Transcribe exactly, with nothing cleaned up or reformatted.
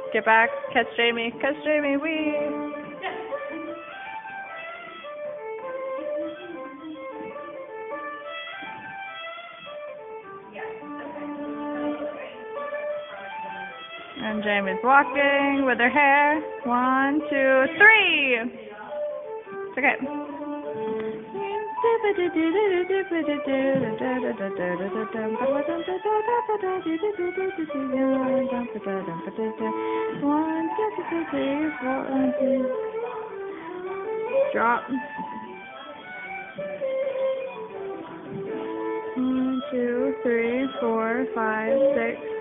Get back. Catch Jamie. Catch Jamie. Wee. And Jamie's walking with her hair. One, two, three. It's okay. One, two, three, four, drop. One, two, three, four, five, six.